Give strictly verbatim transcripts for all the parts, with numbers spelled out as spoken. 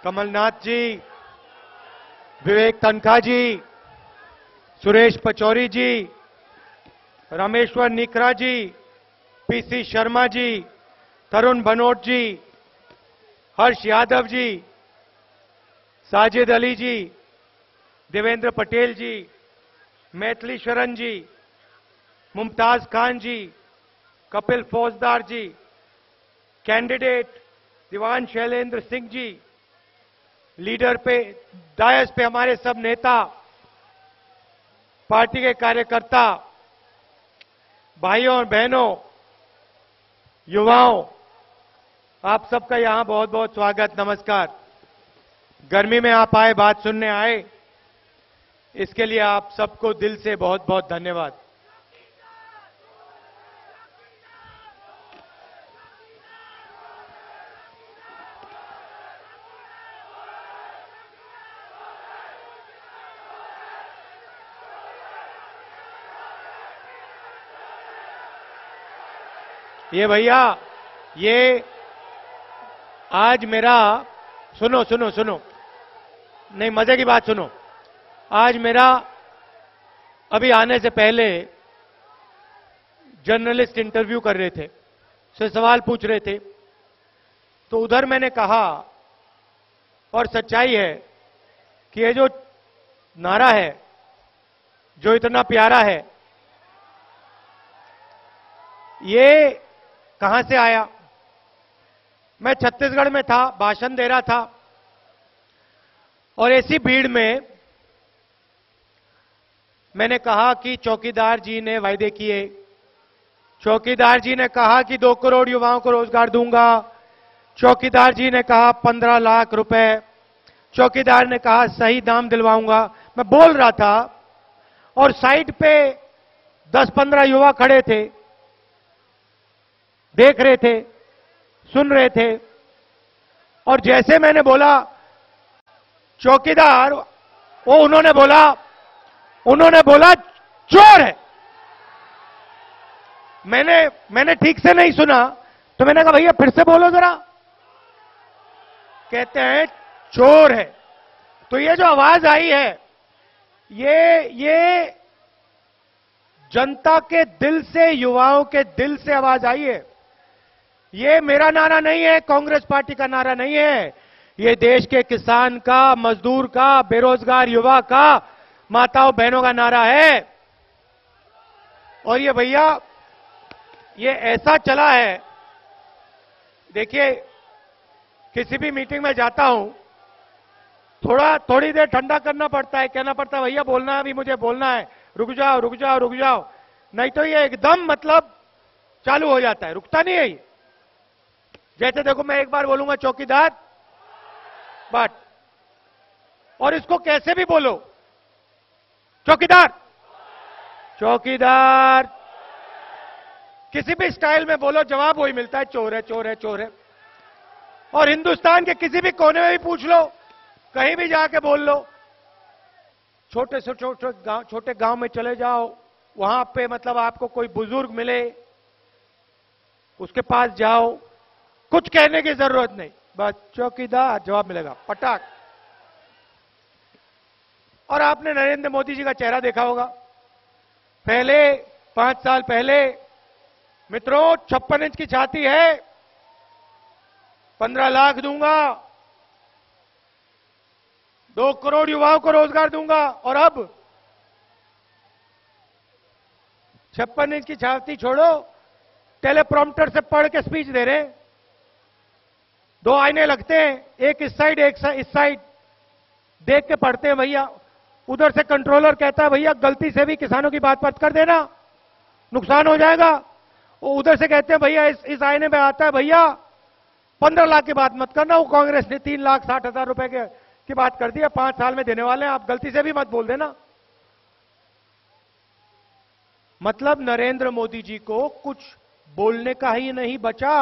Kamal Nath ji, Vivek Tankha ji, Suresh Pachouri ji, Rameshwar Nikra ji, PC Sharma ji, Tarun Bhanot ji, Harsh Yadav ji, Sajid Ali ji, Devendra Patel ji, Maithili Sharan ji, Mumtaz Khan ji, Kapil Faujdar ji, candidate Diwan Shailendra Singh ji, leader पे dais पे हमारे सब नेता, पार्टी के कार्यकर्ता, भाइयों और बहनों, युवाओं, आप सबका यहां बहुत बहुत स्वागत, नमस्कार। गर्मी में आप आए, बात सुनने आए, इसके लिए आप सबको दिल से बहुत बहुत धन्यवाद। ये भैया, ये आज मेरा, सुनो सुनो सुनो, नहीं मजे की बात सुनो। आज मेरा अभी आने से पहले जर्नलिस्ट इंटरव्यू कर रहे थे, से सवाल पूछ रहे थे, तो उधर मैंने कहा, और सच्चाई है कि ये जो नारा है, जो इतना प्यारा है, ये कहां से आया? मैं छत्तीसगढ़ में था, भाषण दे रहा था, और ऐसी भीड़ में मैंने कहा कि चौकीदार जी ने वायदे किए, चौकीदार जी ने कहा कि दो करोड़ युवाओं को रोजगार दूंगा, चौकीदार जी ने कहा पंद्रह लाख रुपए, चौकीदार ने कहा सही दाम दिलवाऊंगा। मैं बोल रहा था और साइड पे दस पंद्रह युवा खड़े थे, देख रहे थे, सुन रहे थे, और जैसे मैंने बोला चौकीदार, वो उन्होंने बोला उन्होंने बोला चोर है। मैंने मैंने ठीक से नहीं सुना, तो मैंने कहा भैया फिर से बोलो जरा। कहते हैं चोर है। तो ये जो आवाज आई है, ये ये जनता के दिल से, युवाओं के दिल से आवाज आई है। ये मेरा नारा नहीं है, कांग्रेस पार्टी का नारा नहीं है, ये देश के किसान का, मजदूर का, बेरोजगार युवा का, माताओं बहनों का नारा है। और ये भैया, ये ऐसा चला है, देखिए किसी भी मीटिंग में जाता हूं, थोड़ा थोड़ी देर ठंडा करना पड़ता है, कहना पड़ता है भैया बोलना है, अभी मुझे बोलना है, रुक जाओ रुक जाओ रुक जाओ, नहीं तो ये एकदम मतलब चालू हो जाता है, रुकता नहीं है ये। जैसे देखो, मैं एक बार बोलूंगा चौकीदार, बट, और इसको कैसे भी बोलो, चौकीदार चौकीदार, किसी भी स्टाइल में बोलो, जवाब वही मिलता है, चोर है चोर है चोर है। और हिंदुस्तान के किसी भी कोने में भी पूछ लो, कहीं भी जाके बोल लो, छोटे से छोटे गांव, छोटे गांव में चले जाओ, वहां पे मतलब आपको कोई बुजुर्ग मिले, उसके पास जाओ, कुछ कहने की जरूरत नहीं, बस चौकीदार, जवाब मिलेगा पटाक। और आपने नरेंद्र मोदी जी का चेहरा देखा होगा, पहले पांच साल पहले, मित्रों, छप्पन इंच की छाती है, पंद्रह लाख दूंगा, दो करोड़ युवाओं को रोजगार दूंगा, और अब छप्पन इंच की छाती छोड़ो, टेलीप्रॉम्प्टर से पढ़ के स्पीच दे रहे हैं। दो आईने लगते हैं, एक इस साइड एक इस साइड, देख के पढ़ते हैं भैया। उधर से कंट्रोलर कहता है भैया गलती से भी किसानों की बात मत कर देना, नुकसान हो जाएगा। वो उधर से कहते हैं भैया इस इस आईने में आता है भैया पंद्रह लाख की बात मत करना, वो कांग्रेस ने तीन लाख साठ हजार रुपए के की बात कर दी है, पांच साल में देने वाले हैं, आप गलती से भी मत बोल देना। मतलब नरेंद्र मोदी जी को कुछ बोलने का ही नहीं बचा।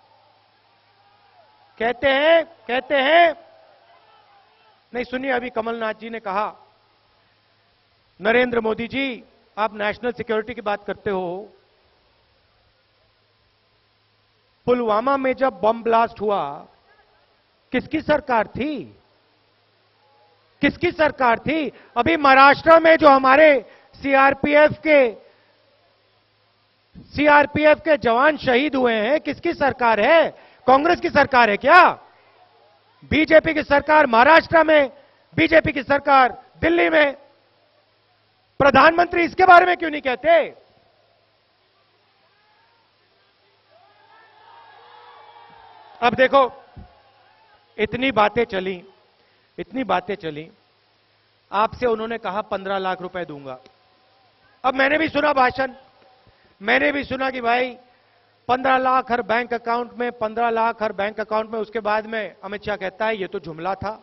कहते हैं कहते हैं नहीं, सुनिए, अभी कमलनाथ जी ने कहा, नरेंद्र मोदी जी आप नेशनल सिक्योरिटी की बात करते हो, पुलवामा में जब बम ब्लास्ट हुआ, किसकी सरकार थी? किसकी सरकार थी? अभी महाराष्ट्र में जो हमारे सीआरपीएफ के सीआरपीएफ के जवान शहीद हुए हैं, किसकी सरकार है? कांग्रेस की सरकार है क्या? बीजेपी की सरकार महाराष्ट्र में, बीजेपी की सरकार दिल्ली में। प्रधानमंत्री इसके बारे में क्यों नहीं कहते? अब देखो, इतनी बातें चली, इतनी बातें चली, आपसे उन्होंने कहा पंद्रह लाख रुपए दूंगा। अब मैंने भी सुना भाषण, मैंने भी सुना कि भाई पंद्रह लाख हर बैंक अकाउंट में, पंद्रह लाख हर बैंक अकाउंट में। उसके बाद में अमित शाह कहता है ये तो जुमला था,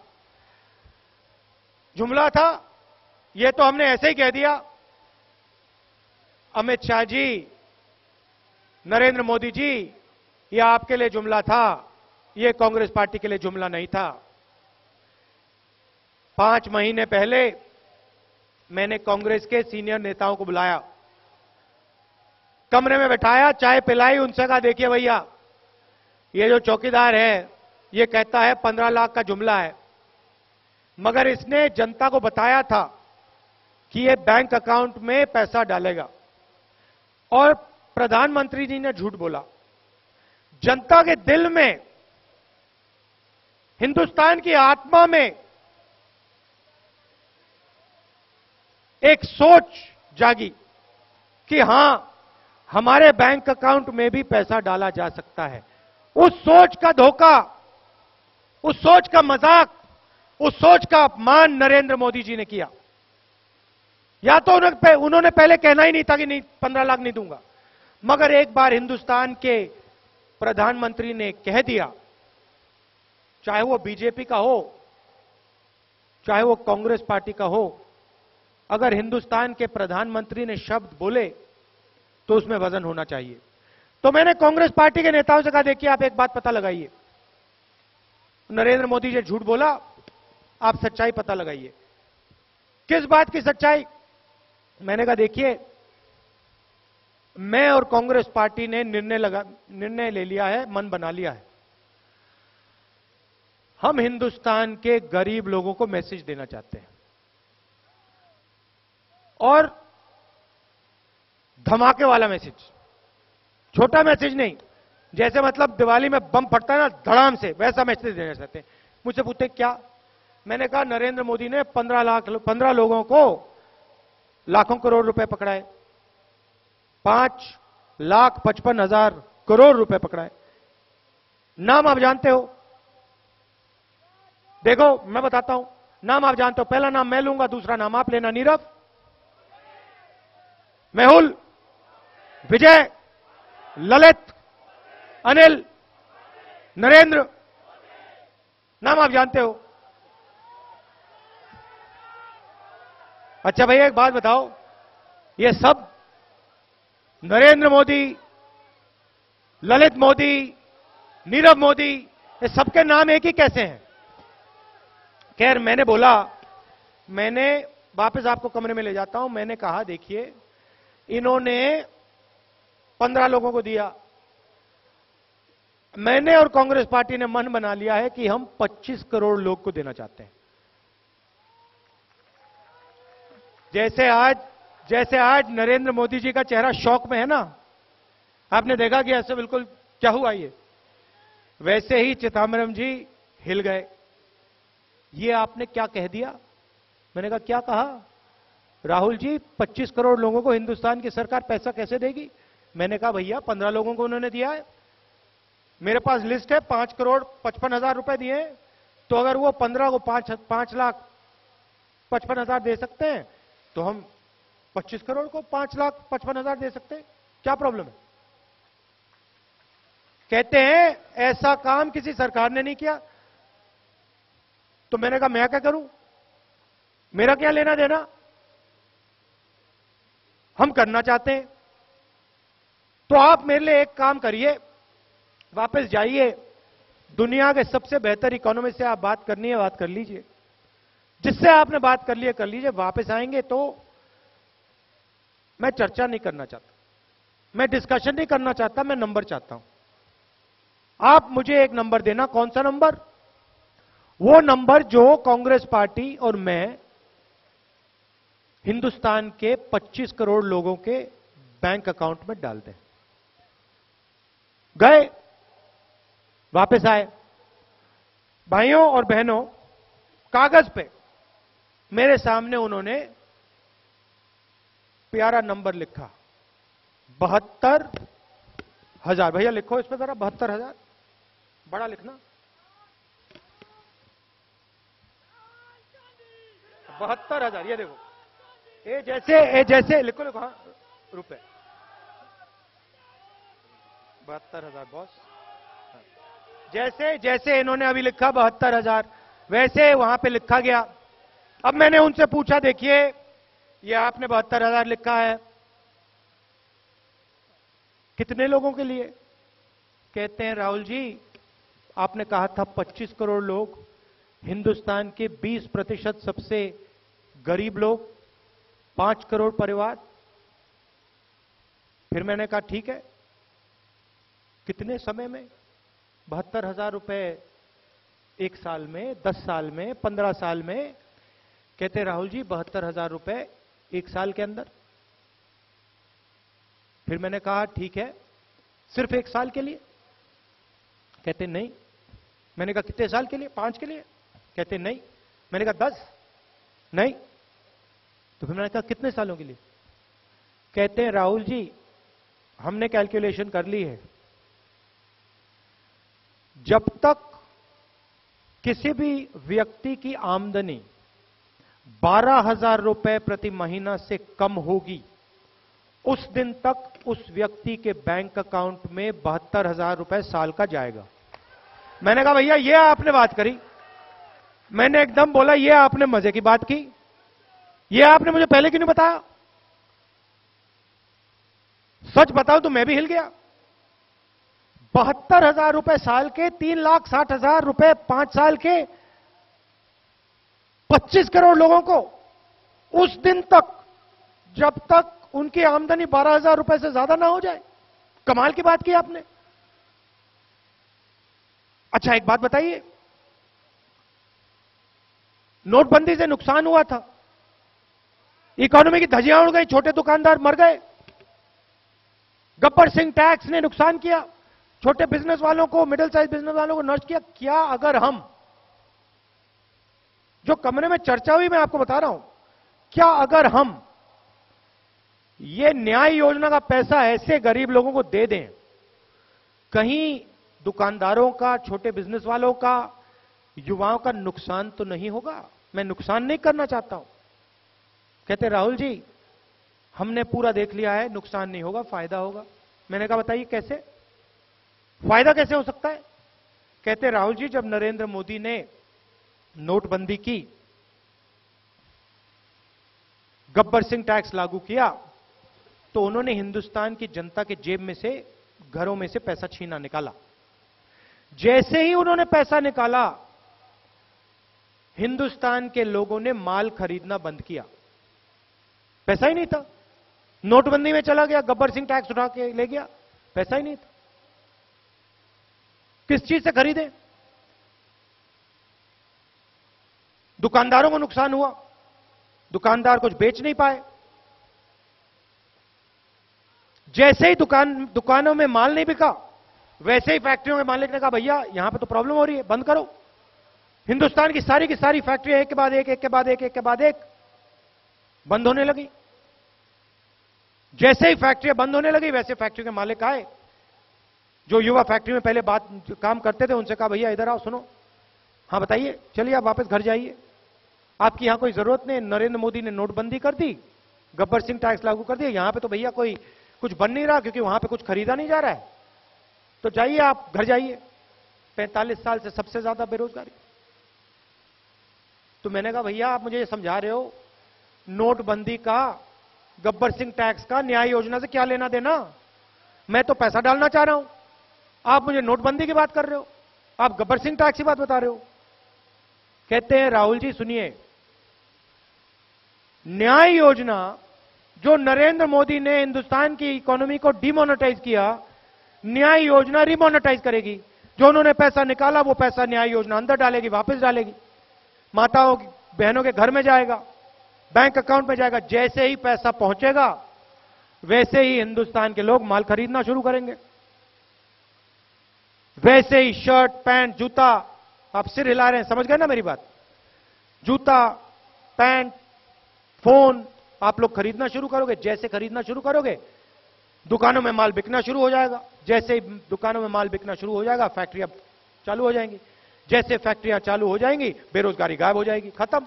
जुमला था, ये तो हमने ऐसे ही कह दिया। अमित शाह जी, नरेंद्र मोदी जी, ये आपके लिए जुमला था, ये कांग्रेस पार्टी के लिए जुमला नहीं था। पांच महीने पहले मैंने कांग्रेस के सीनियर नेताओं को बुलाया, कमरे में बैठाया, चाय पिलाई, उनसे कहा देखिए भैया, ये जो चौकीदार है ये कहता है पंद्रह लाख का जुमला है, मगर इसने जनता को बताया था कि ये बैंक अकाउंट में पैसा डालेगा, और प्रधानमंत्री जी ने झूठ बोला। जनता के दिल में, हिंदुस्तान की आत्मा में एक सोच जागी कि हां, हमारे बैंक अकाउंट में भी पैसा डाला जा सकता है। उस सोच का धोखा, उस सोच का मजाक, उस सोच का अपमान नरेंद्र मोदी जी ने किया। या तो उन्होंने उन्होंने पहले कहना ही नहीं था कि नहीं, पंद्रह लाख नहीं दूंगा, मगर एक बार हिंदुस्तान के प्रधानमंत्री ने कह दिया, चाहे वो बीजेपी का हो, चाहे वो कांग्रेस पार्टी का हो, अगर हिंदुस्तान के प्रधानमंत्री ने शब्द बोले तो उसमें वजन होना चाहिए। तो मैंने कांग्रेस पार्टी के नेताओं से कहा देखिए, आप एक बात पता लगाइए, नरेंद्र मोदी जी झूठ बोला, आप सच्चाई पता लगाइए। किस बात की सच्चाई? मैंने कहा देखिए, मैं और कांग्रेस पार्टी ने निर्णय लगा निर्णय ले लिया है, मन बना लिया है, हम हिंदुस्तान के गरीब लोगों को मैसेज देना चाहते हैं, और धमाके वाला मैसेज, छोटा मैसेज नहीं, जैसे मतलब दिवाली में बम फटता है ना धड़ाम से, वैसा मैसेज देना चाहते हैं। मुझसे पूछते क्या? मैंने कहा नरेंद्र मोदी ने पंद्रह लाख पंद्रह लोगों को लाखों करोड़ रुपए पकड़ाए, पांच लाख पचपन हजार करोड़ रुपए पकड़ाए। नाम आप जानते हो? देखो मैं बताता हूं, नाम आप जानते हो। पहला नाम मैं लूंगा, दूसरा नाम आप लेना। नीरव, मेहुल, विजय, ललित, अनिल, नरेंद्र, नाम आप जानते हो। अच्छा भैया एक बात बताओ, ये सब नरेंद्र मोदी, ललित मोदी, नीरव मोदी, ये सबके नाम एक ही कैसे हैं? खैर मैंने बोला, मैंने वापस आपको कमरे में ले जाता हूं, मैंने कहा देखिए, इन्होंने पंद्रह लोगों को दिया, मैंने और कांग्रेस पार्टी ने मन बना लिया है कि हम पच्चीस करोड़ लोग को देना चाहते हैं। जैसे आज जैसे आज नरेंद्र मोदी जी का चेहरा शौक में है ना, आपने देखा कि ऐसे बिल्कुल क्या हुआ ये, वैसे ही चिदंबरम जी हिल गए। ये आपने क्या कह दिया? मैंने कहा क्या कहा? राहुल जी पच्चीस करोड़ लोगों को हिंदुस्तान की सरकार पैसा कैसे देगी? मैंने कहा भैया पंद्रह लोगों को उन्होंने दिया है, मेरे पास लिस्ट है, पांच करोड़ पचपन हजार रुपए दिए हैं, तो अगर वो पंद्रह को पांच पांच लाख पचपन हजार दे सकते हैं तो हम पच्चीस करोड़ को पांच लाख पचपन हजार दे सकते हैं, क्या प्रॉब्लम है? कहते हैं ऐसा काम किसी सरकार ने नहीं किया। तो मैंने कहा मैं क्या करूं, मेरा क्या लेना देना? हम करना चाहते हैं तो आप मेरे लिए एक काम करिए, वापस जाइए, दुनिया के सबसे बेहतर इकोनॉमिस्ट से आप बात करनी है बात कर लीजिए, जिससे आपने बात कर ली कर लीजिए। वापस आएंगे तो मैं चर्चा नहीं करना चाहता, मैं डिस्कशन नहीं करना चाहता, मैं नंबर चाहता हूं। आप मुझे एक नंबर देना। कौन सा नंबर? वो नंबर जो कांग्रेस पार्टी और मैं हिंदुस्तान के पच्चीस करोड़ लोगों के बैंक अकाउंट में डाल दें। गए, वापस आए। भाइयों और बहनों, कागज पे मेरे सामने उन्होंने प्यारा नंबर लिखा, बहत्तर हजार। भैया लिखो इस पे जरा, बहत्तर हजार, बड़ा लिखना, बहत्तर हजार। ये देखो, ये जैसे ये जैसे लिखो लिखो, हाँ रुपए, बहत्तर हजार बॉस। जैसे जैसे इन्होंने अभी लिखा बहत्तर हजार, वैसे वहां पे लिखा गया। अब मैंने उनसे पूछा, देखिए ये आपने बहत्तर हजार लिखा है, कितने लोगों के लिए? कहते हैं राहुल जी, आपने कहा था पच्चीस करोड़ लोग, हिंदुस्तान के बीस प्रतिशत सबसे गरीब लोग, पांच करोड़ परिवार। फिर मैंने कहा ठीक है, कितने समय में? बहत्तर हजार रुपए एक साल में, दस साल में, पंद्रह साल में? कहते राहुल जी बहत्तर हजार रुपए एक साल के अंदर। फिर मैंने कहा ठीक है, सिर्फ एक साल के लिए? कहते नहीं। मैंने कहा कितने साल के लिए? पांच के लिए? कहते नहीं। मैंने कहा दस? नहीं। तो फिर मैंने कहा कितने सालों के लिए? कहते हैं राहुल जी हमने कैलकुलेशन कर ली है, जब तक किसी भी व्यक्ति की आमदनी बारह हजार रुपए प्रति महीना से कम होगी, उस दिन तक उस व्यक्ति के बैंक अकाउंट में बहत्तर हजार रुपए साल का जाएगा। मैंने कहा भैया ये आपने बात करी। मैंने एकदम बोला ये आपने मजे की बात की, ये आपने मुझे पहले क्यों नहीं बताया? सच बताओ तो मैं भी हिल गया। बहत्तर हजार रुपए साल के, तीन लाख साठ हजार रुपए पांच साल के, पच्चीस करोड़ लोगों को उस दिन तक जब तक उनकी आमदनी बारह हजार रुपए से ज्यादा ना हो जाए। कमाल की बात की आपने। अच्छा एक बात बताइए, नोटबंदी से नुकसान हुआ था, इकोनॉमी की धज्जियां उड़ गई, छोटे दुकानदार मर गए, गब्बर सिंह टैक्स ने नुकसान किया, छोटे बिजनेस वालों को, मिडिल साइज बिजनेस वालों को नष्ट किया। क्या अगर हम, जो कमरे में चर्चा हुई मैं आपको बता रहा हूं, क्या अगर हम ये न्याय योजना का पैसा ऐसे गरीब लोगों को दे दें, कहीं दुकानदारों का, छोटे बिजनेस वालों का, युवाओं का नुकसान तो नहीं होगा? मैं नुकसान नहीं करना चाहता हूं। कहते राहुल जी हमने पूरा देख लिया है, नुकसान नहीं होगा, फायदा होगा। मैंने कहा बताइए कैसे? फायदा कैसे हो सकता है? कहते राहुल जी जब नरेंद्र मोदी ने नोटबंदी की, गब्बर सिंह टैक्स लागू किया, तो उन्होंने हिंदुस्तान की जनता के जेब में से, घरों में से पैसा छीना निकाला। जैसे ही उन्होंने पैसा निकाला, हिंदुस्तान के लोगों ने माल खरीदना बंद किया। पैसा ही नहीं था, नोटबंदी में चला गया, गब्बर सिंह टैक्स उठा के ले गया, पैसा ही नहीं था। किस चीज से खरीदे? दुकानदारों को नुकसान हुआ, दुकानदार कुछ बेच नहीं पाए। जैसे ही दुकान दुकानों में माल नहीं बिका, वैसे ही फैक्ट्रियों के मालिक ने कहा भैया यहां पे तो प्रॉब्लम हो रही है, बंद करो। हिंदुस्तान की सारी की सारी फैक्ट्रियां एक के बाद एक, एक के बाद एक, एक के बाद एक बंद होने लगी। जैसे ही फैक्ट्रियां बंद होने लगी, वैसे फैक्ट्री के मालिक आए, जो युवा फैक्ट्री में पहले बात काम करते थे, उनसे कहा भैया इधर आओ, सुनो। हाँ बताइए, चलिए आप वापस घर जाइए, आपकी यहां कोई जरूरत नहीं। नरेंद्र मोदी ने नोटबंदी कर दी, गब्बर सिंह टैक्स लागू कर दिया, यहां पे तो भैया कोई कुछ बन नहीं रहा, क्योंकि वहां पे कुछ खरीदा नहीं जा रहा है, तो जाइए आप घर जाइए। पैंतालीस साल से सबसे ज्यादा बेरोजगारी। तो मैंने कहा भैया आप मुझे ये समझा रहे हो, नोटबंदी का, गब्बर सिंह टैक्स का न्याय योजना से क्या लेना देना? मैं तो पैसा डालना चाह रहा हूं, आप मुझे नोटबंदी की बात कर रहे हो, आप गब्बर सिंह टैक्स की बात बता रहे हो। कहते हैं राहुल जी सुनिए, न्याय योजना जो नरेंद्र मोदी ने हिंदुस्तान की इकोनॉमी को डिमोनेटाइज किया, न्याय योजना रिमोनेटाइज करेगी। जो उन्होंने पैसा निकाला वो पैसा न्याय योजना अंदर डालेगी, वापस डालेगी, माताओं की बहनों के घर में जाएगा, बैंक अकाउंट में जाएगा। जैसे ही पैसा पहुंचेगा वैसे ही हिंदुस्तान के लोग माल खरीदना शुरू करेंगे, वैसे ही शर्ट, पैंट, जूता, आप सिर हिला रहे हैं, समझ गए ना मेरी बात? जूता, पैंट, फोन आप लोग खरीदना शुरू करोगे। जैसे खरीदना शुरू करोगे दुकानों में माल बिकना शुरू हो जाएगा। जैसे ही दुकानों में माल बिकना शुरू हो जाएगा फैक्ट्रियां चालू हो जाएंगी। जैसे फैक्ट्रियां चालू हो जाएंगी बेरोजगारी गायब हो जाएगी, खत्म।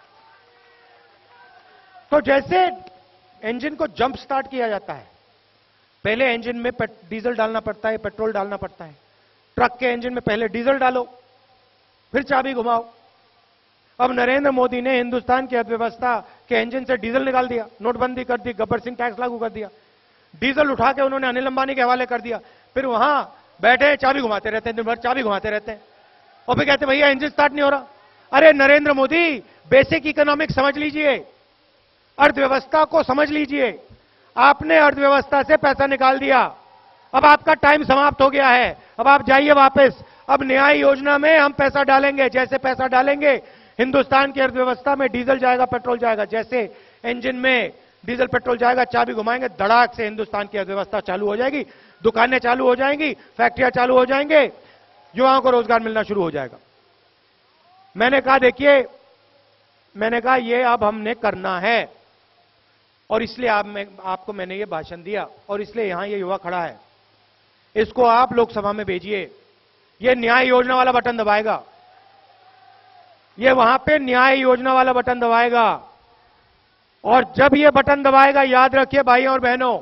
तो जैसे इंजन को जंप स्टार्ट किया जाता है, पहले इंजन में डीजल डालना पड़ता है, पेट्रोल डालना पड़ता है। ट्रक के इंजन में पहले डीजल डालो, फिर चाबी घुमाओ। अब नरेंद्र मोदी ने हिंदुस्तान की अर्थव्यवस्था के इंजन से डीजल निकाल दिया, नोटबंदी कर दी, गब्बर सिंह टैक्स लागू कर दिया, डीजल उठा के उन्होंने अनिल अंबानी के हवाले कर दिया। फिर वहां बैठे चाबी घुमाते रहते हैं, दिन भर चाबी घुमाते रहते हैं और फिर कहते भैया इंजन स्टार्ट नहीं हो रहा। अरे नरेंद्र मोदी, बेसिक इकोनॉमिक्स समझ लीजिए, अर्थव्यवस्था को समझ लीजिए। आपने अर्थव्यवस्था से पैसा निकाल दिया, अब आपका टाइम समाप्त हो गया है, अब आप जाइए वापस। अब न्याय योजना में हम पैसा डालेंगे, जैसे पैसा डालेंगे हिंदुस्तान की अर्थव्यवस्था में डीजल जाएगा, पेट्रोल जाएगा। जैसे इंजन में डीजल पेट्रोल जाएगा, चाबी घुमाएंगे, धड़ाक से हिंदुस्तान की अर्थव्यवस्था चालू हो जाएगी, दुकानें चालू हो जाएंगी, फैक्ट्रियां चालू हो जाएंगे, युवाओं को रोजगार मिलना शुरू हो जाएगा। मैंने कहा देखिए, मैंने कहा ये अब हमने करना है और इसलिए आप मैं, आपको मैंने ये भाषण दिया और इसलिए यहां ये युवा खड़ा है। इसको आप लोकसभा में भेजिए, ये न्याय योजना वाला बटन दबाएगा, ये वहां पे न्याय योजना वाला बटन दबाएगा। और जब ये बटन दबाएगा, याद रखिए भाइयों और बहनों,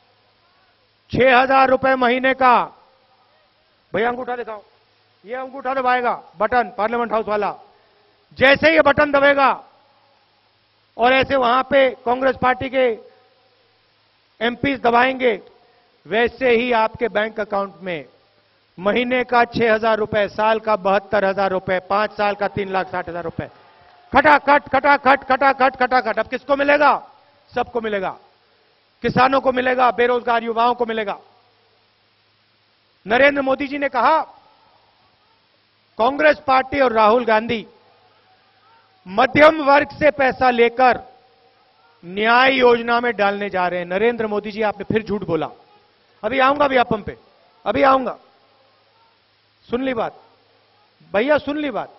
छह हजार रुपए महीने का, भैया अंगूठा दिखाओ, ये अंगूठा दबाएगा बटन, पार्लियामेंट हाउस वाला। जैसे ये बटन दबेगा और ऐसे वहां पे कांग्रेस पार्टी के एमपीज दबाएंगे, वैसे ही आपके बैंक अकाउंट में महीने का छह हजार रुपए, साल का बहत्तर हजार रुपए, पांच साल का तीन लाख साठ हजार रुपए, खटाखट खटाखट खटाखट खटाखट। अब किसको मिलेगा? सबको मिलेगा, किसानों को मिलेगा, बेरोजगार युवाओं को मिलेगा। नरेंद्र मोदी जी ने कहा कांग्रेस पार्टी और राहुल गांधी मध्यम वर्ग से पैसा लेकर न्याय योजना में डालने जा रहे हैं। नरेंद्र मोदी जी, आपने फिर झूठ बोला। अभी आऊंगा व्यापम पे, अभी आऊंगा। सुन ली बात भैया, सुन ली बात।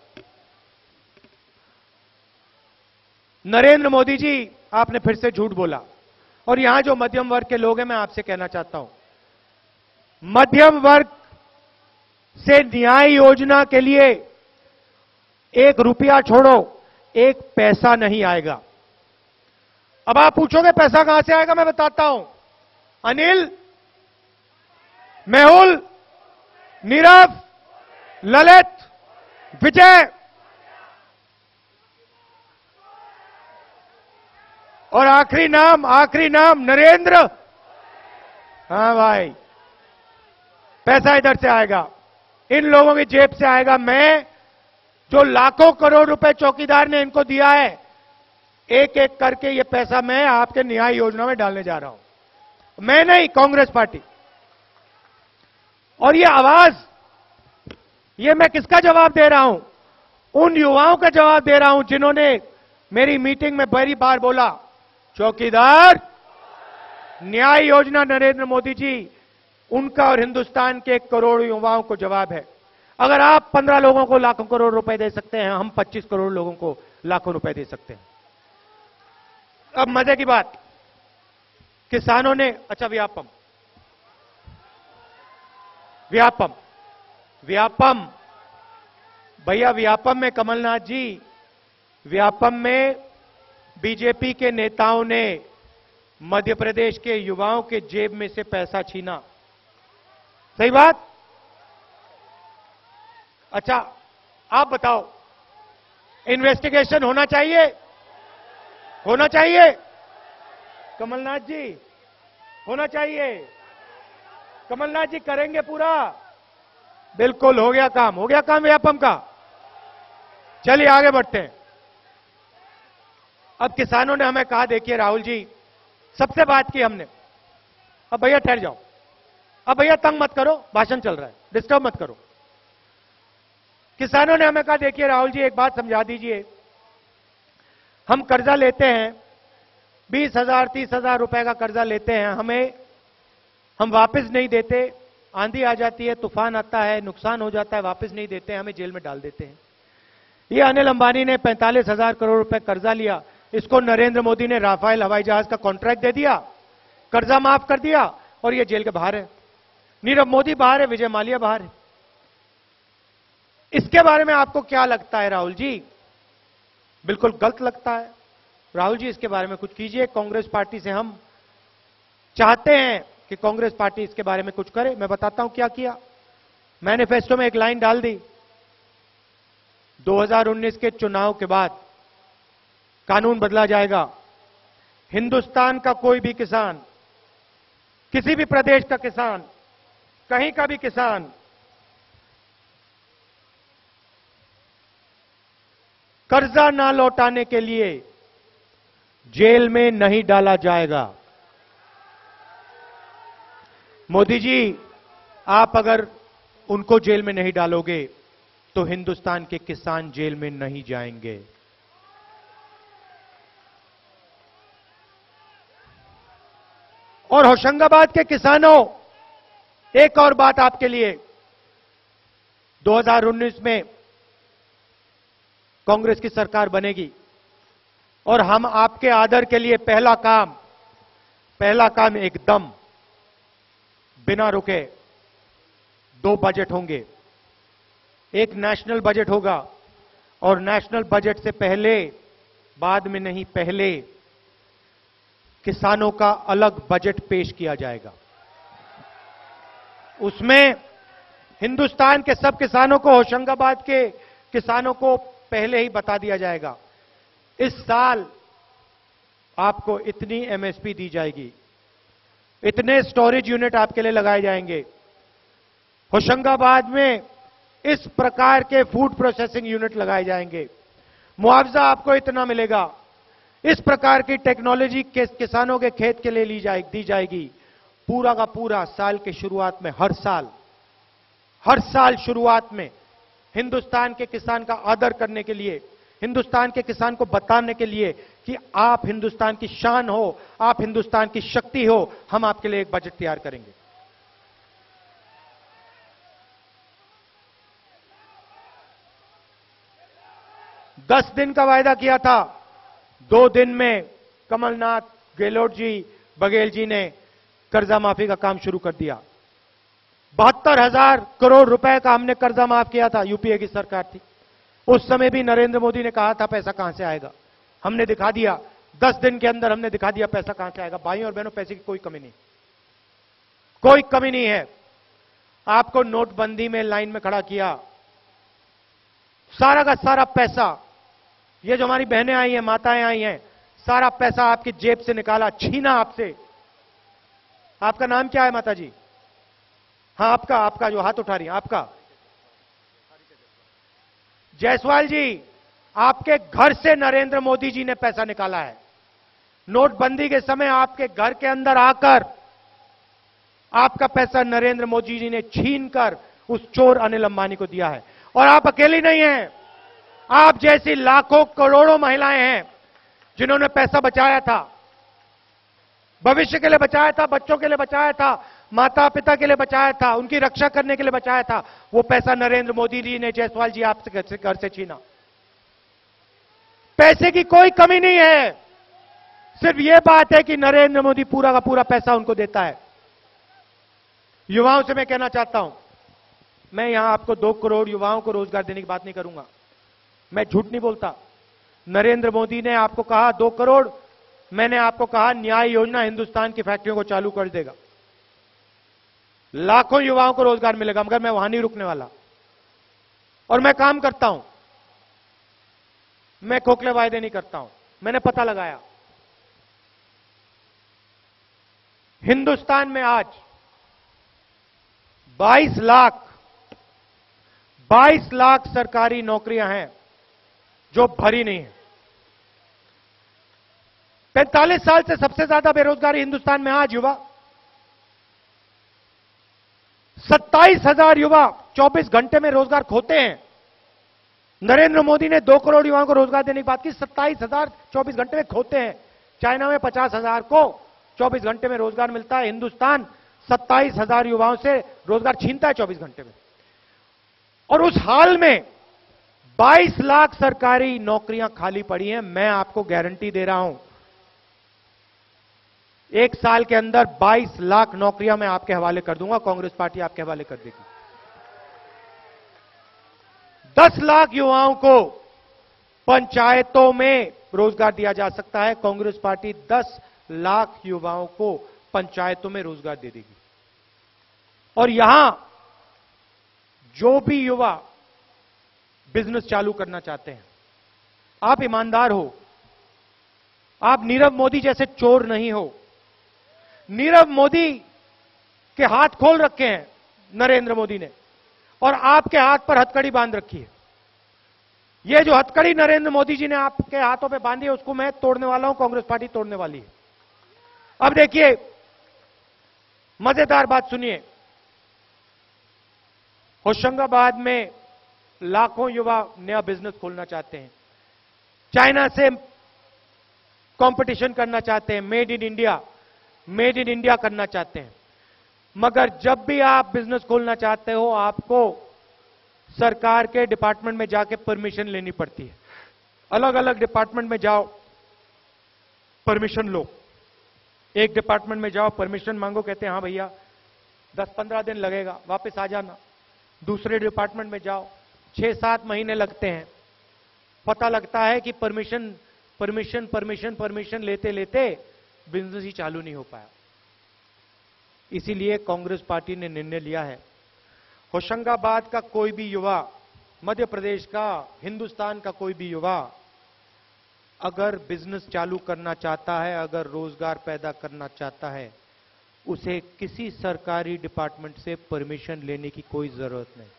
नरेंद्र मोदी जी, आपने फिर से झूठ बोला। और यहां जो मध्यम वर्ग के लोग हैं, मैं आपसे कहना चाहता हूं, मध्यम वर्ग से न्याय योजना के लिए एक रुपया छोड़ो, एक पैसा नहीं आएगा। अब आप पूछोगे पैसा कहां से आएगा? मैं बताता हूं। अनिल, मेहुल, नीरव, ललित, विजय और आखिरी नाम, आखिरी नाम नरेंद्र। हां भाई, पैसा इधर से आएगा, इन लोगों की जेब से आएगा। मैं जो लाखों करोड़ रुपए चौकीदार ने इनको दिया है, एक एक करके ये पैसा मैं आपके न्याय योजना में डालने जा रहा हूं। मैं नहीं, कांग्रेस पार्टी। और ये आवाज, ये मैं किसका जवाब दे रहा हूं? उन युवाओं का जवाब दे रहा हूं जिन्होंने मेरी मीटिंग में बड़ी बार बोला, चौकीदार, न्याय योजना नरेंद्र मोदी जी, उनका और हिंदुस्तान के करोड़ युवाओं को जवाब है। अगर आप पंद्रह लोगों को लाखों करोड़ रुपए दे सकते हैं, हम पच्चीस करोड़ लोगों को लाखों रुपए दे सकते हैं। अब मजे की बात, किसानों ने, अच्छा व्यापम, व्यापम, व्यापम भैया, व्यापम में कमलनाथ जी, व्यापम में बीजेपी के नेताओं ने मध्य प्रदेश के युवाओं के जेब में से पैसा छीना। सही बात? अच्छा, आप बताओ, इन्वेस्टिगेशन होना चाहिए? होना चाहिए कमलनाथ जी, होना चाहिए। कमलनाथ जी करेंगे पूरा? बिल्कुल, हो गया काम, हो गया काम व्यापम का। चलिए आगे बढ़ते हैं। अब किसानों ने हमें कहा, देखिए राहुल जी, सबसे बात की हमने, अब भैया ठहर जाओ, अब भैया तंग मत करो, भाषण चल रहा है, डिस्टर्ब मत करो। किसानों ने हमें कहा, देखिए राहुल जी एक बात समझा दीजिए, हम कर्जा लेते हैं, बीस हजार तीस हजार रुपए का कर्जा लेते हैं, हमें हम वापस नहीं देते, आंधी आ जाती है, तूफान आता है, नुकसान हो जाता है, वापस नहीं देते हैं, हमें जेल में डाल देते हैं। ये अनिल अंबानी ने पैंतालीस हजार करोड़ रुपए कर्जा लिया, इसको नरेंद्र मोदी ने राफेल हवाई जहाज का कॉन्ट्रैक्ट दे दिया, कर्जा माफ कर दिया और ये जेल के बाहर है। नीरव मोदी बाहर है, विजय माल्या बाहर है। इसके बारे में आपको क्या लगता है राहुल जी? बिल्कुल गलत लगता है। राहुल जी इसके बारे में कुछ कीजिए। कांग्रेस पार्टी से हम चाहते हैं कि कांग्रेस पार्टी इसके बारे में कुछ करे। मैं बताता हूं क्या किया। मैनिफेस्टो में एक लाइन डाल दी, दो हज़ार उन्नीस के चुनाव के बाद कानून बदला जाएगा, हिंदुस्तान का कोई भी किसान, किसी भी प्रदेश का किसान, कहीं का भी किसान कर्जा ना लौटाने के लिए जेल में नहीं डाला जाएगा। मोदी जी, आप अगर उनको जेल में नहीं डालोगे तो हिंदुस्तान के किसान जेल में नहीं जाएंगे। और होशंगाबाद के किसानों, एक और बात आपके लिए, दो हज़ार उन्नीस में कांग्रेस की सरकार बनेगी और हम आपके आदर के लिए पहला काम पहला काम एकदम बिना रुके दो बजट होंगे। एक नेशनल बजट होगा और नेशनल बजट से पहले, बाद में नहीं, पहले किसानों का अलग बजट पेश किया जाएगा। उसमें हिंदुस्तान के सब किसानों को, होशंगाबाद के किसानों को पहले ही बता दिया जाएगा, इस साल आपको इतनी एमएसपी दी जाएगी, इतने स्टोरेज यूनिट आपके लिए लगाए जाएंगे, होशंगाबाद में इस प्रकार के फूड प्रोसेसिंग यूनिट लगाए जाएंगे, मुआवजा आपको इतना मिलेगा, इस प्रकार की टेक्नोलॉजी के किसानों के खेत के लिए ली जाएगी, दी जाएगी। पूरा का पूरा साल के शुरुआत में, हर साल हर साल शुरुआत में हिंदुस्तान के किसान का आदर करने के लिए, हिंदुस्तान के किसान को बताने के लिए कि आप हिंदुस्तान की शान हो, आप हिंदुस्तान की शक्ति हो, हम आपके लिए एक बजट तैयार करेंगे। दस दिन का वायदा किया था, दो दिन में कमलनाथ, गहलोत जी, बघेल जी ने कर्जा माफी का काम शुरू कर दिया। बहत्तर हजार करोड़ रुपए का हमने कर्जा माफ किया था, यूपीए की सरकार थी। उस समय भी नरेंद्र मोदी ने कहा था पैसा कहां से आएगा, हमने दिखा दिया, दस दिन के अंदर हमने दिखा दिया पैसा कहां से आएगा। भाइयों और बहनों, पैसे की कोई कमी नहीं, कोई कमी नहीं है। आपको नोटबंदी में लाइन में खड़ा किया, सारा का सारा पैसा, ये जो हमारी बहनें आई हैं, माताएं आई हैं, सारा पैसा आपकी जेब से निकाला, छीना आपसे। आपका नाम क्या है माता जी? हाँ, आपका आपका जो हाथ उठा रही है, आपका जायसवाल जी, आपके घर से नरेंद्र मोदी जी ने पैसा निकाला है। नोटबंदी के समय आपके घर के अंदर आकर आपका पैसा नरेंद्र मोदी जी ने छीनकर उस चोर अनिल अंबानी को दिया है। और आप अकेली नहीं हैं, आप जैसी लाखों करोड़ों महिलाएं हैं जिन्होंने पैसा बचाया था, भविष्य के लिए बचाया था, बच्चों के लिए बचाया था, माता पिता के लिए बचाया था, उनकी रक्षा करने के लिए बचाया था। वो पैसा नरेंद्र मोदी जी ने, जायसवाल जी, आपसे घर से घर से छीना। पैसे की कोई कमी नहीं है, सिर्फ यह बात है कि नरेंद्र मोदी पूरा का पूरा पैसा उनको देता है। युवाओं से मैं कहना चाहता हूं, मैं यहां आपको दो करोड़ युवाओं को रोजगार देने की बात नहीं करूंगा, मैं झूठ नहीं बोलता। नरेंद्र मोदी ने आपको कहा दो करोड़, मैंने आपको कहा न्याय योजना हिंदुस्तान की फैक्ट्रियों को चालू कर देगा, लाखों युवाओं को रोजगार मिलेगा, मगर मैं वहां नहीं रुकने वाला। और मैं काम करता हूं, मैं खोखले वायदे नहीं करता हूं। मैंने पता लगाया, हिंदुस्तान में आज बाईस लाख बाईस लाख सरकारी नौकरियां हैं जो भरी नहीं है। पैंतालीस साल से सबसे ज्यादा बेरोजगारी हिंदुस्तान में आज युवा, सत्ताईस हजार युवा चौबीस घंटे में रोजगार खोते हैं। नरेंद्र मोदी ने दो करोड़ युवाओं को रोजगार देने की बात की। सत्ताईस हजार चौबीस घंटे में खोते हैं। चाइना में पचास हजार को चौबीस घंटे में रोजगार मिलता है। हिंदुस्तान सत्ताईस हजार युवाओं से रोजगार छीनता है चौबीस घंटे में। और उस हाल में बाईस लाख सरकारी नौकरियां खाली पड़ी हैं। मैं आपको गारंटी दे रहा हूं, एक साल के अंदर बाईस लाख नौकरियां मैं आपके हवाले कर दूंगा, कांग्रेस पार्टी आपके हवाले कर देगी। दस लाख युवाओं को पंचायतों में रोजगार दिया जा सकता है। कांग्रेस पार्टी दस लाख युवाओं को पंचायतों में रोजगार दे देगी। और यहां जो भी युवा बिजनेस चालू करना चाहते हैं, आप ईमानदार हो, आप नीरव मोदी जैसे चोर नहीं हो। नीरव मोदी के हाथ खोल रखे हैं नरेंद्र मोदी ने, और आपके हाथ पर हथकड़ी बांध रखी है। यह जो हथकड़ी नरेंद्र मोदी जी ने आपके हाथों पे बांधी है, उसको मैं तोड़ने वाला हूं, कांग्रेस पार्टी तोड़ने वाली है। अब देखिए, मजेदार बात सुनिए। होशंगाबाद में लाखों युवा नया बिजनेस खोलना चाहते हैं, चाइना से कंपटीशन करना चाहते हैं, made in India made in India करना चाहते हैं। मगर जब भी आप बिजनेस खोलना चाहते हो, आपको सरकार के डिपार्टमेंट में जाके परमिशन लेनी पड़ती है। अलग अलग डिपार्टमेंट में जाओ, परमिशन लो। एक डिपार्टमेंट में जाओ, परमिशन मांगो, कहते हैं हाँ भैया दस पंद्रह दिन लगेगा, वापस आ जाना। दूसरे डिपार्टमेंट में जाओ, छह सात महीने लगते हैं। पता लगता है कि परमिशन परमिशन परमिशन परमिशन लेते लेते बिजनेस ही चालू नहीं हो पाया। इसीलिए कांग्रेस पार्टी ने निर्णय लिया है, होशंगाबाद का कोई भी युवा, मध्य प्रदेश का, हिंदुस्तान का कोई भी युवा अगर बिजनेस चालू करना चाहता है, अगर रोजगार पैदा करना चाहता है, उसे किसी सरकारी डिपार्टमेंट से परमिशन लेने की कोई जरूरत नहीं।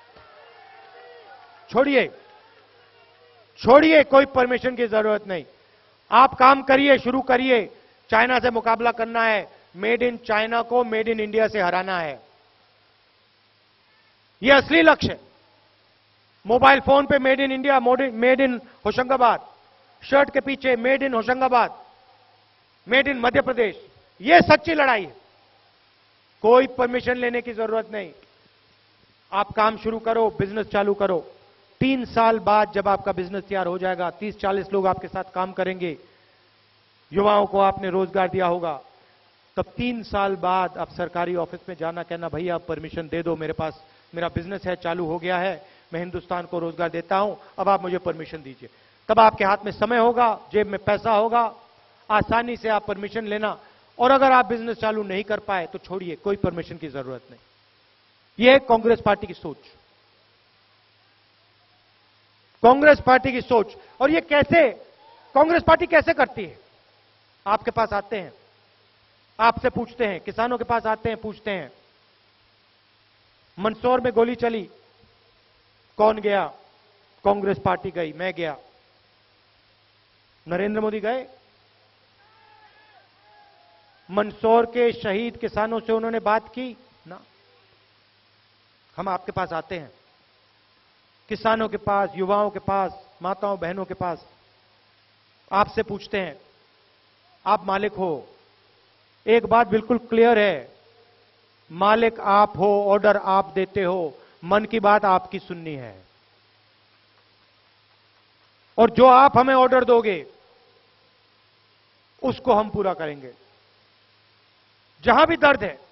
छोड़िए छोड़िए कोई परमिशन की जरूरत नहीं। आप काम करिए, शुरू करिए। चाइना से मुकाबला करना है, मेड इन चाइना को मेड इन इंडिया से हराना है। यह असली लक्ष्य है। मोबाइल फोन पे made in India, made in Hoshangabad, shirt के पीछे made in Hoshangabad, made in Madhya Pradesh. यह सच्ची लड़ाई है। कोई परमिशन लेने की जरूरत नहीं। आप काम शुरू करो, बिजनेस चालू करो। तीन साल बाद जब आपका बिजनेस तैयार हो जाएगा, तीस चालीस लोग आपके साथ काम करेंगे, युवाओं को आपने रोजगार दिया होगा, तब तीन साल बाद आप सरकारी ऑफिस में जाना, कहना भैया आप परमिशन दे दो, मेरे पास मेरा बिजनेस है, चालू हो गया है, मैं हिंदुस्तान को रोजगार देता हूं, अब आप मुझे परमिशन दीजिए। तब आपके हाथ में समय होगा, जेब में पैसा होगा, आसानी से आप परमिशन लेना। और अगर आप बिजनेस चालू नहीं कर पाए तो छोड़िए, कोई परमिशन की जरूरत नहीं। यह है कांग्रेस पार्टी की सोच, कांग्रेस पार्टी की सोच। और यह कैसे, कांग्रेस पार्टी कैसे करती है? आपके पास आते हैं, आपसे पूछते हैं, किसानों के पास आते हैं, पूछते हैं मंदसौर में गोली चली, कौन गया? कांग्रेस पार्टी गई, मैं गया। नरेंद्र मोदी गए? मंदसौर के शहीद किसानों से उन्होंने बात की ना। हम आपके पास आते हैं, किसानों के पास, युवाओं के पास, माताओं बहनों के पास, आपसे पूछते हैं, आप मालिक हो। एक बात बिल्कुल क्लियर है, मालिक आप हो, ऑर्डर आप देते हो, मन की बात आपकी सुननी है। और जो आप हमें ऑर्डर दोगे उसको हम पूरा करेंगे। जहां भी दर्द है,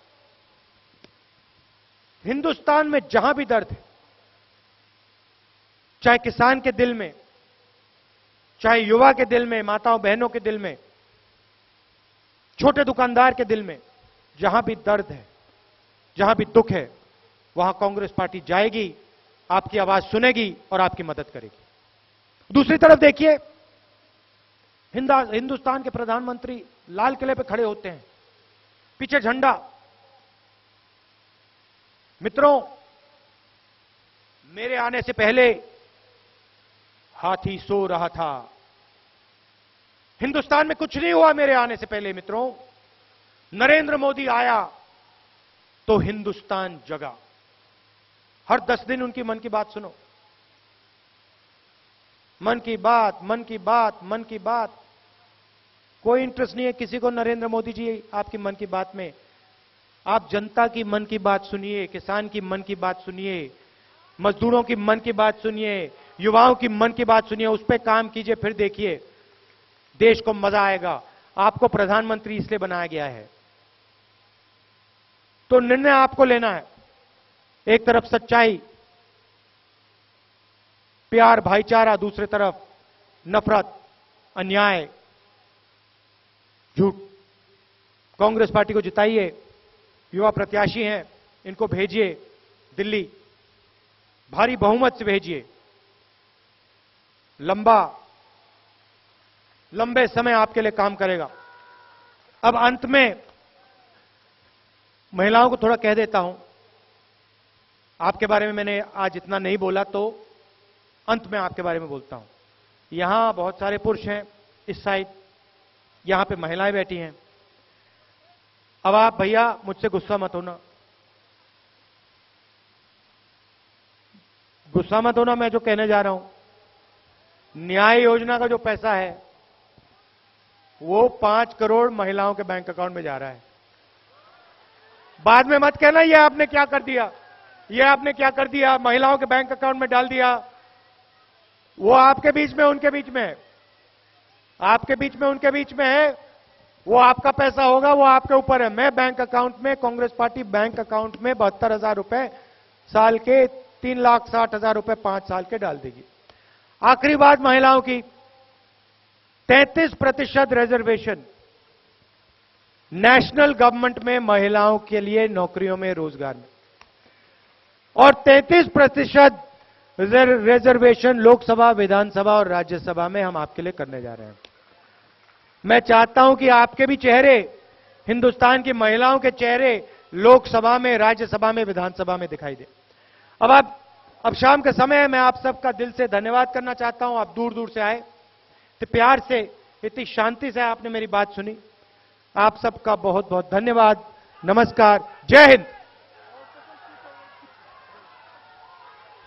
हिंदुस्तान में जहां भी दर्द है, चाहे किसान के दिल में, चाहे युवा के दिल में, माताओं बहनों के दिल में, छोटे दुकानदार के दिल में, जहां भी दर्द है, जहां भी दुख है, वहां कांग्रेस पार्टी जाएगी, आपकी आवाज सुनेगी और आपकी मदद करेगी। दूसरी तरफ देखिए, हिंदुस्तान के प्रधानमंत्री लाल किले पे खड़े होते हैं, पीछे झंडा। मित्रों, मेरे आने से पहले हाथी सो रहा था। हिंदुस्तान में कुछ नहीं हुआ मेरे आने से पहले मित्रों। नरेंद्र मोदी आया तो हिंदुस्तान जगा। हर दस दिन उनकी मन की बात सुनो। मन की बात, मन की बात, मन की बात। कोई इंटरेस्ट नहीं है किसी को नरेंद्र मोदी जी आपकी मन की बात में। आप जनता की मन की बात सुनिए, किसान की मन की बात सुनिए, मजदूरों की मन की बात सुनिए, युवाओं की मन की बात सुनिए, उस पर काम कीजिए, फिर देखिए देश को मजा आएगा। आपको प्रधानमंत्री इसलिए बनाया गया है, तो निर्णय आपको लेना है। एक तरफ सच्चाई, प्यार, भाईचारा, दूसरी तरफ नफरत, अन्याय, झूठ। कांग्रेस पार्टी को जिताइए, युवा प्रत्याशी हैं, इनको भेजिए दिल्ली, भारी बहुमत से भेजिए। लंबा लंबे समय आपके लिए काम करेगा। अब अंत में महिलाओं को थोड़ा कह देता हूं। आपके बारे में मैंने आज इतना नहीं बोला, तो अंत में आपके बारे में बोलता हूं। यहां बहुत सारे पुरुष हैं, इस साइड यहां पे महिलाएं बैठी हैं। अब आप भैया मुझसे गुस्सा मत होना, गुस्सा मत होना। मैं जो कहने जा रहा हूं, न्याय योजना का जो पैसा है वो पांच करोड़ महिलाओं के बैंक अकाउंट में जा रहा है। बाद में मत कहना ये आपने क्या कर दिया, ये आपने क्या कर दिया, महिलाओं के बैंक अकाउंट में डाल दिया। वो आपके बीच में उनके बीच में है, आपके बीच में उनके बीच में है। वो आपका पैसा होगा, वो आपके ऊपर है। मैं बैंक अकाउंट में, कांग्रेस पार्टी बैंक अकाउंट में बहत्तर हजार रुपए साल के, तीन लाख साठ हजार रुपए पांच साल के डाल देगी। आखिरी बात महिलाओं की, तैंतीस प्रतिशत रिजर्वेशन नेशनल गवर्नमेंट में महिलाओं के लिए नौकरियों में, रोजगार में, और तैंतीस प्रतिशत रिजर्वेशन लोकसभा, विधानसभा और राज्यसभा में हम आपके लिए करने जा रहे हैं। मैं चाहता हूं कि आपके भी चेहरे, हिंदुस्तान की महिलाओं के चेहरे लोकसभा में, राज्यसभा में, विधानसभा में दिखाई दे। अब आप अब शाम का समय है, मैं आप सबका दिल से धन्यवाद करना चाहता हूं। आप दूर दूर से आए, तो प्यार से, इतनी शांति से आपने मेरी बात सुनी। आप सबका बहुत बहुत धन्यवाद। नमस्कार, जय हिंद।